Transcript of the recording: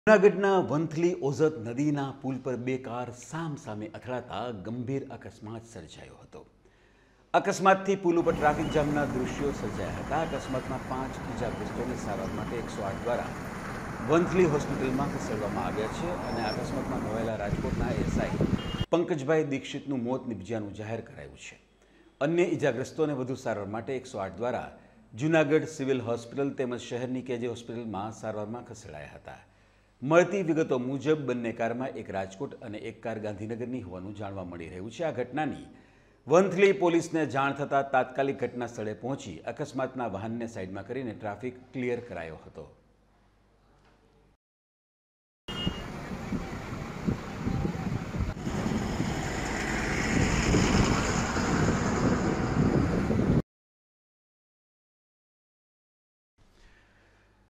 જૂનાગઢના વંથલી ઓઝત નદીના પુલ પર બે કાર સામસામે અથડાતા ગંભીર અકસ્માત સર્જાયો હતો। અકસ્માતથી પુલ ઉપર ટ્રાફિક જામના દૃશ્યો સર્જાયા હતા। અકસ્માતમાં 5 ઇજાગ્રસ્તોને સારવાર માટે 108 દ્વારા વંથલી હોસ્પિટલમાં ખસેડવામાં આવ્યા છે અને અકસ્માતમાં ઘવાયેલા રાજકોટના એસઆઈ પંકજભાઈ દીક્ષિતનું મોત નિપજ્યાનું જાહેર કરાયું છે। અન્ય ઇજાગ્રસ્તોને વધુ સારવાર માટે 108 દ્વારા જૂનાગઢ સિવિલ હોસ્પિટલ તેમજ શહેરની કેજે હોસ્પિટલમાં સારવારમાં ખસેડાયા હતા। મળતી વિગતો મુજબ બંને કારમાં એક રાજકોટ અને એક કાર ગાંધીનગરની હોવાનું જાણવા મળી રહ્યું છે। આ ઘટનાની વંથલી પોલીસને જાણ થતાં તાત્કાલિક ઘટના સ્થળે પહોંચી અકસ્માતના વાહનને સાઈડમાં કરીને ટ્રાફિક ક્લિયર કરાયો હતો।